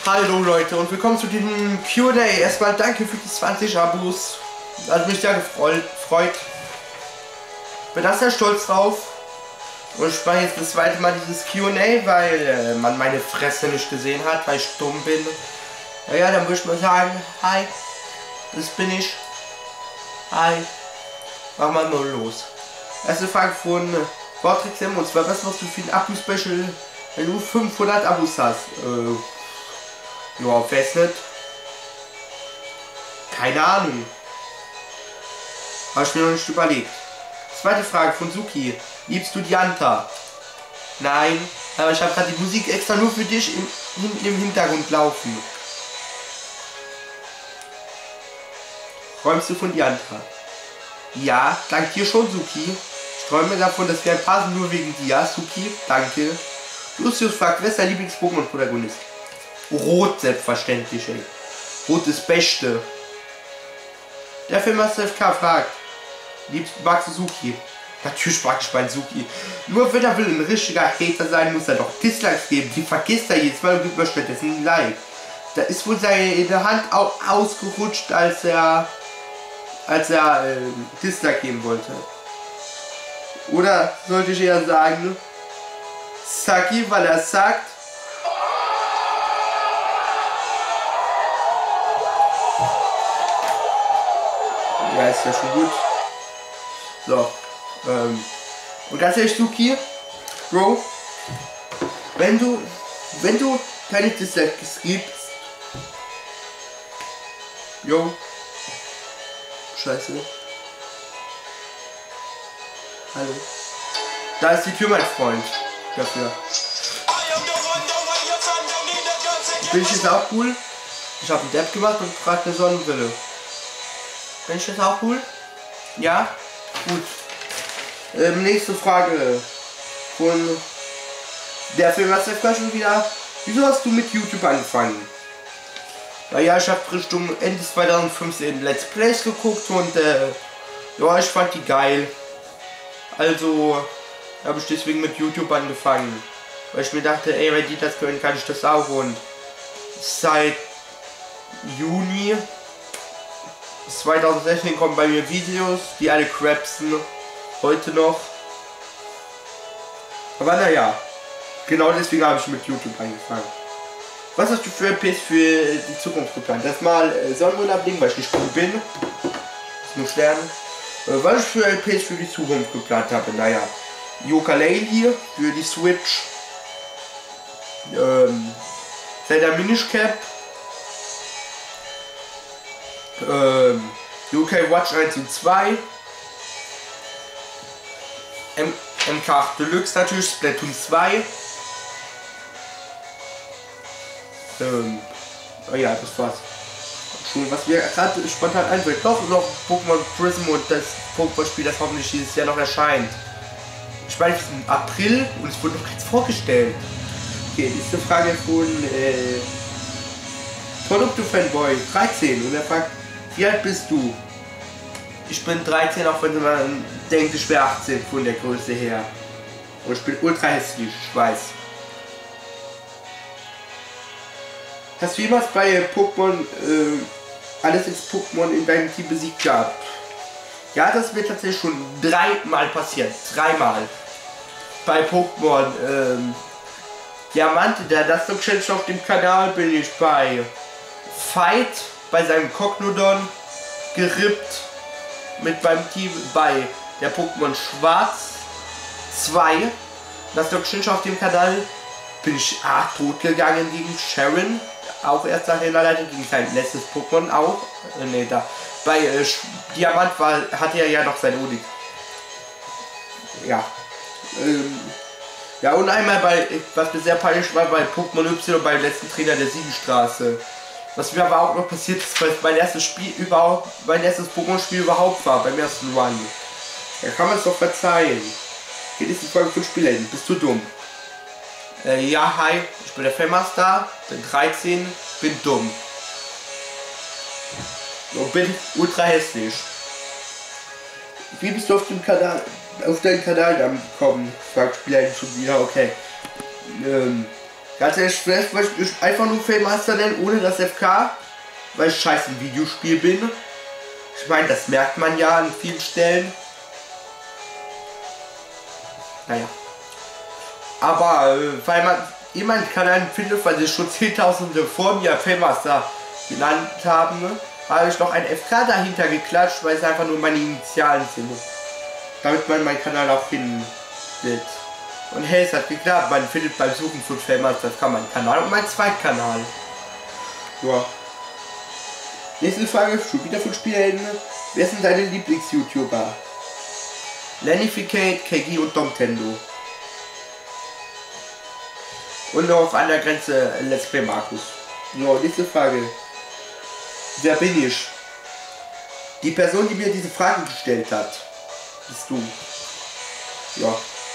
Hallo Leute und willkommen zu diesem Q&A. Erstmal danke für die 20 Abos. Hat mich sehr gefreut. Bin da sehr stolz drauf. Und ich mache jetzt das zweite Mal dieses Q&A, weil man meine Fresse nicht gesehen hat, weil ich dumm bin. Naja, dann würde ich mal sagen, hi, das bin ich. Hi. Machen wir mal los. Erste Frage von Vortrix M, und zwar, was machst du für ein Abo-Special, wenn du 500 Abos hast? Ja, Festnet. Keine Ahnung. Habe ich mir noch nicht überlegt. Zweite Frage von Suki. Liebst du Dianta? Nein, aber ich habe gerade die Musik extra nur für dich im Hintergrund laufen. Träumst du von Dianta? Ja, dank dir schon, Suki. Ich träume davon, dass wir ein paar sind, nur wegen dir, Suki. Danke. Lucius fragt, wer ist dein Lieblings-Pokémon-Protagonist? Rot, selbstverständlich, ey. Rot ist Beste. Der Filmmaster FK fragt, magst du Suki? Natürlich mag ich meinen Suki. Nur wenn er will ein richtiger Hater sein, muss er doch Dislikes geben. Die vergisst er jetzt mal und gibt mir stattdessen ein Like. Da ist wohl seine Hand auch ausgerutscht, als er Dislike geben wollte. Oder sollte ich eher sagen, Saki, weil er sagt, ja, ist ja schon gut. So. Und ganz ehrlich, Suki, Bro, wenn du keine Dislikes gibst, yo, scheiße. Hallo. Da ist die Tür, mein Freund. Dafür. Bin ich jetzt auch cool? Ich habe einen Depp gemacht und frage eine Sonnenbrille. Bin ich jetzt auch cool? Ja? Gut. Nächste Frage von der Filmmaster schon wieder. Wieso hast du mit YouTube angefangen? Naja, ich habe Richtung Ende 2015 Let's Plays geguckt und ja, ich fand die geil. Also habe ich deswegen mit YouTube angefangen. Weil ich mir dachte, ey, wenn die das können, kann ich das auch. Und seit Juni 2016 kommen bei mir Videos, die alle crapsen. Heute noch. Aber naja, genau deswegen habe ich mit YouTube angefangen. Was hast du für LPs für die Zukunft geplant? Erstmal Sonnenbrille ablegen, weil ich nicht gut bin. Ist nur Sterne. Was ich für LPs für die Zukunft geplant habe? Naja, Yooka-Laylee für die Switch. Zelda Minish Cap. UK Watch 1 und 2. MK8 Deluxe natürlich, Splatoon 2. Oh ja, das war's. Schon, was mir gerade spontan einfällt. Noch Pokémon Prism und das Pokémon-Spiel, das hoffentlich dieses Jahr noch erscheint. Ich meine, es ist im April und es wurde noch jetzt vorgestellt. Okay, nächste Frage von Produkte-Fanboy 13 und er fragt, wie alt bist du? Ich bin 13, auch wenn man denkt, ich wäre 18 von der Größe her. Und ich bin ultra hässlich, ich weiß. Hast du jemals bei Pokémon alles ins Pokémon in deinem Team besiegt gehabt? Ja, das wird tatsächlich schon 3-mal passiert. 3-mal. Bei Pokémon Diamante, der das noch Challenge auf dem Kanal, bin ich bei Fight, bei seinem Cognodon gerippt. Mit beim Team bei der Pokémon Schwarz 2. Das Dr. Shinja auf dem Kanal bin ich tot gegangen gegen Sharon. Auch erst nach der Leitung gegen sein letztes Pokémon auch. Ne, da. Bei Diamant hatte er ja noch sein Odi. Ja. Ja, und einmal bei, was mir sehr peinlich war, bei Pokémon Y beim letzten Trainer der Siegenstraße. Was mir aber auch noch passiert ist, weil mein erstes Spiel überhaupt, mein erstes Pokémon-Spiel überhaupt war, beim ersten Run. Da kann man es doch verzeihen. Hier ist die Folge von Spielhelden. Bist du dumm? Ja, hi, ich bin der Filmmaster, bin 13, bin dumm. Und bin ultra hässlich. Wie bist du auf dem Kanal, auf deinen Kanal dann gekommen? Fragt Spielhelden schon wieder, okay. Ganz ehrlich, vielleicht wollte ich mich einfach nur Filmmaster nennen, ohne das FK, weil ich scheiße im Videospiel bin. Ich meine, das merkt man ja an vielen Stellen. Naja. Aber weil man jemand Kanal findet, weil sie schon Zehntausende vor mir Filmmaster genannt haben, habe ich noch ein FK dahinter geklatscht, weil es einfach nur meine Initialen sind. Damit man meinen Kanal auch findet. Und hey, es hat geklappt. Man findet beim Suchen von Filmmaster meinen Kanal und meinen Zweitkanal. Ja. Nächste Frage, schon wieder von Spielen. Wer sind deine Lieblings-YouTuber? Lennificate, KG und Domtendo. Und noch an der Grenze Let's Play Markus. So, nächste Frage. Wer bin ich? Die Person, die mir diese Frage gestellt hat, bist du. Ja.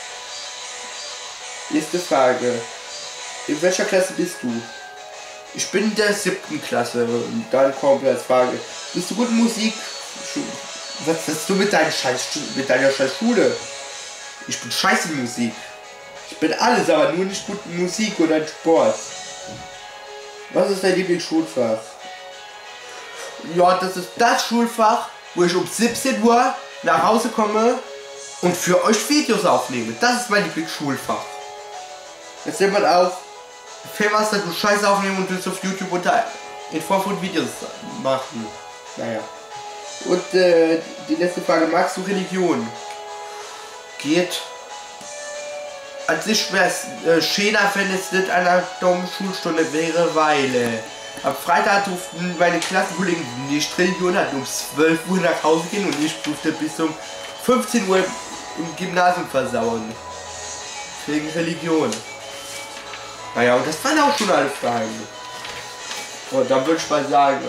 Nächste Frage. In welcher Klasse bist du? Ich bin in der 7. Klasse. Und dann kommt als Frage. Bist du gut in Musik? Was hast du mit deiner scheiß Schule? Ich bin scheiße in Musik. Ich bin alles, aber nur nicht gut in Musik oder in Sport. Was ist dein Lieblingsschulfach? Ja, das ist das Schulfach, wo ich um 17 Uhr nach Hause komme und für euch Videos aufnehme. Das ist mein Lieblingsschulfach. Jetzt sieht man auch, Filmmaster, du Scheiße aufnehmen und willst auf YouTube in Form von Videos machen. Naja. Und die letzte Frage, magst du Religion? Geht. An sich wäre es schöner, wenn es nicht einer dummen Schulstunde wäre, weil am Freitag durften meine Klassenkollegen nicht Religion, hatten um 12 Uhr nach Hause gehen und ich durfte bis um 15 Uhr im Gymnasium versauen. Wegen Religion. Naja, und das waren auch schon alle Fragen. Und dann würde ich mal sagen,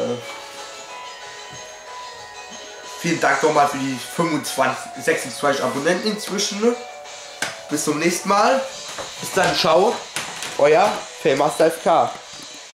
vielen Dank nochmal für die 26 Abonnenten inzwischen. Bis zum nächsten Mal. Bis dann, ciao. Euer Filmmaster FK.